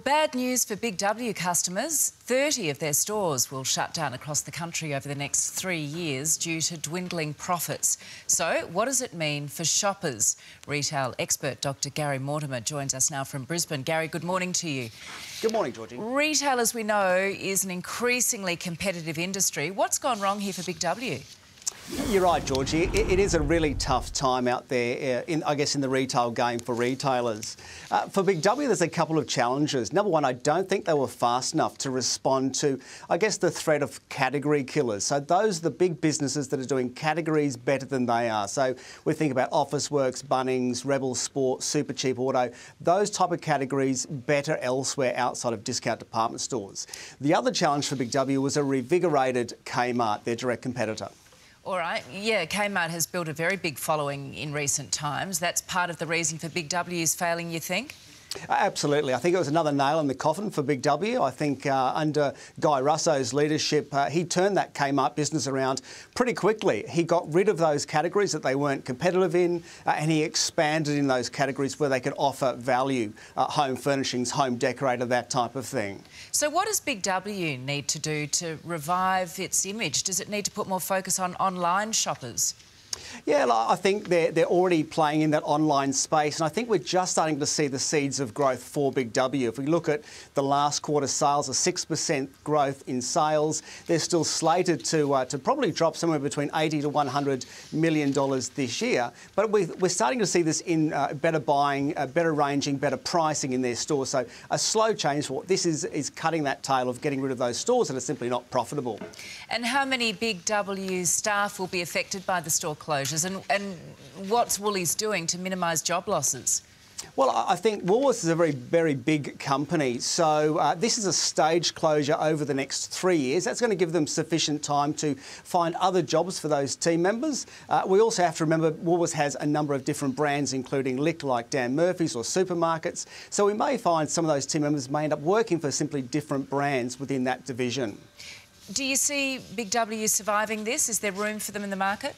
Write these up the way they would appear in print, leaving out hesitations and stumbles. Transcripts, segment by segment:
Bad news for Big W customers. 30 of their stores will shut down across the country over the next 3 years due to dwindling profits. So, what does it mean for shoppers? Retail expert Dr Gary Mortimer joins us now from Brisbane. Gary, good morning to you. Good morning, Georgie. Retail, as we know, is an increasingly competitive industry. What's gone wrong here for Big W? You're right, Georgie. It is a really tough time out there, in the retail game for retailers. For Big W, there's a couple of challenges. Number one, I don't think they were fast enough to respond to, the threat of category killers. So those are the big businesses that are doing categories better than they are. So we think about Officeworks, Bunnings, Rebel Sport, Supercheap Auto, those type of categories better elsewhere outside of discount department stores. The other challenge for Big W was a revigorated Kmart, their direct competitor. All right, yeah, Kmart has built a very big following in recent times. That's part of the reason for Big W's failing, you think? Absolutely. I think it was another nail in the coffin for Big W. I think under Guy Russo's leadership, he turned that Kmart business around pretty quickly. He got rid of those categories that they weren't competitive in, and he expanded in those categories where they could offer value, home furnishings, home decorator, that type of thing. So what does Big W need to do to revive its image? Does it need to put more focus on online shoppers? Yeah, I think they're already playing in that online space, and I think we're just starting to see the seeds of growth for Big W. If we look at the last quarter sales, a 6% growth in sales, they're still slated to probably drop somewhere between $80 to $100 million this year. But we're starting to see this in better buying, better ranging, better pricing in their stores. So a slow change for what this is cutting that tail of getting rid of those stores that are simply not profitable. And how many Big W staff will be affected by the store closures, and what's Woolies doing to minimise job losses? Well, I think Woolworths is a very big company, so this is a staged closure over the next 3 years. That's going to give them sufficient time to find other jobs for those team members. We also have to remember Woolworths has a number of different brands, including liquor like Dan Murphy's or supermarkets, so we may find some of those team members may end up working for simply different brands within that division. Do you see Big W surviving this? Is there room for them in the market?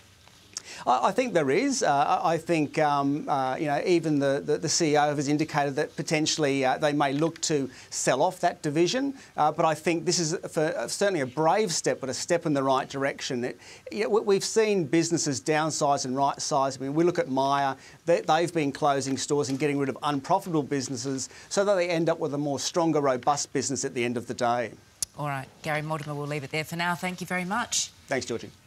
I think there is. I think, even the CEO has indicated that potentially they may look to sell off that division. But I think this is certainly a brave step, but a step in the right direction. We've seen businesses downsize and right-size. I mean, we look at Myer. They've been closing stores and getting rid of unprofitable businesses so that they end up with a more stronger, robust business at the end of the day. All right. Gary Mortimer, we'll leave it there for now. Thank you very much. Thanks, Georgie.